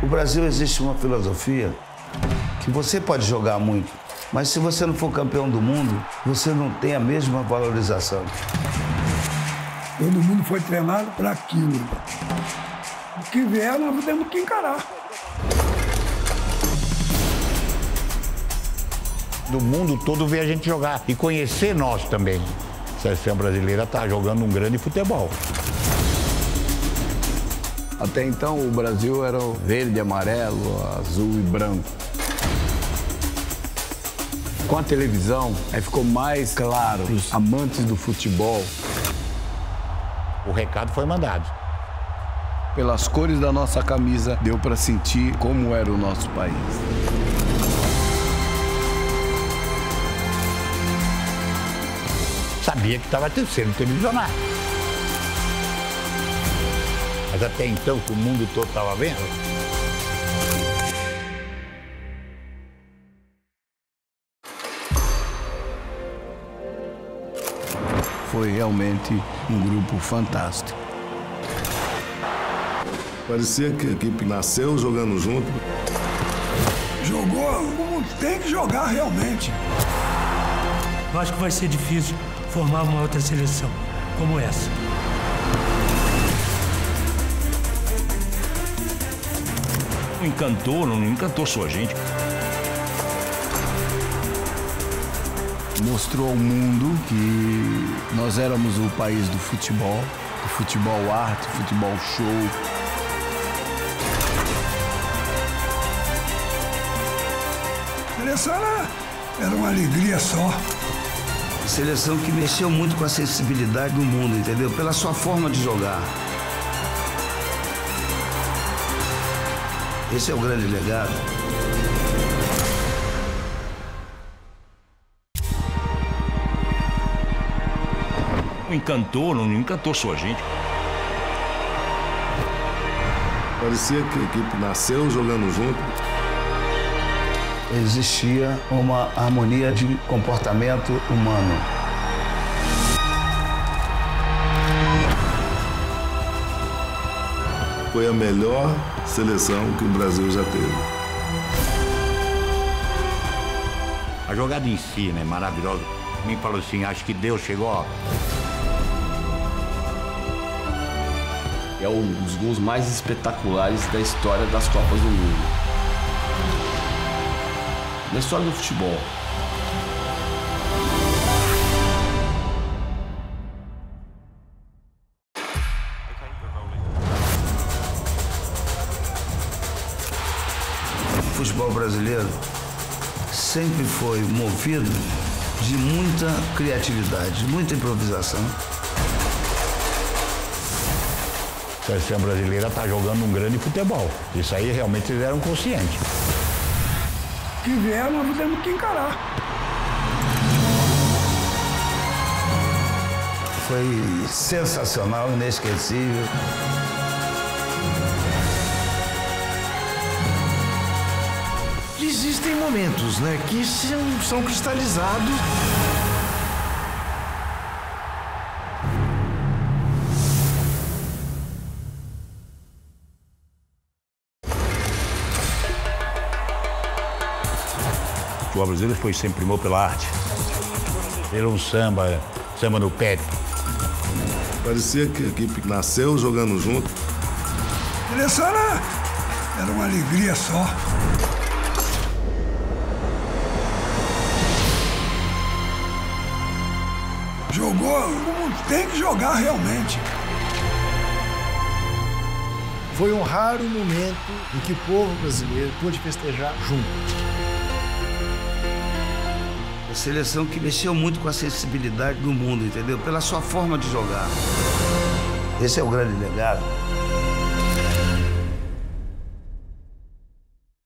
No Brasil existe uma filosofia que você pode jogar muito, mas se você não for campeão do mundo, você não tem a mesma valorização. Todo mundo foi treinado para aquilo. O que vier, nós temos que encarar. Do mundo todo ver a gente jogar e conhecer nós também. A seleção brasileira está jogando um grande futebol. Até então o Brasil era o verde, amarelo, azul e branco. Com a televisão, aí ficou mais claro para os amantes do futebol. O recado foi mandado. Pelas cores da nossa camisa, deu para sentir como era o nosso país. Sabia que estava sendo televisionado. Mas até então, que o mundo todo estava vendo. Foi realmente um grupo fantástico. Parecia que a equipe nasceu jogando junto. Jogou como tem que jogar realmente. Eu acho que vai ser difícil formar uma outra seleção como essa. Não encantou só a gente. Mostrou ao mundo que nós éramos o país do futebol arte, futebol show. A seleção era uma alegria só. Seleção que mexeu muito com a sensibilidade do mundo, entendeu? Pela sua forma de jogar. Esse é o grande legado. Não encantou só a gente. Parecia que a equipe nasceu jogando junto. Existia uma harmonia de comportamento humano. Foi a melhor seleção que o Brasil já teve. A jogada em si, né, maravilhosa. Me falou assim, acho que Deus chegou, ó. É um dos gols mais espetaculares da história das Copas do Mundo. Da história do futebol. O futebol brasileiro sempre foi movido de muita criatividade, de muita improvisação. A seleção brasileira está jogando um grande futebol. Isso aí realmente eles eram conscientes. O que vier, nós temos que encarar. Foi sensacional, inesquecível. Existem momentos, né, que são cristalizados. O futebol brasileiro foi sempre primou pela arte. Pelo um samba no pé. Parecia que a equipe nasceu jogando junto. A seleção era uma alegria só. Jogou como tem que jogar realmente. Foi um raro momento em que o povo brasileiro pôde festejar junto. A seleção que mexeu muito com a sensibilidade do mundo, entendeu? Pela sua forma de jogar. Esse é o grande legado.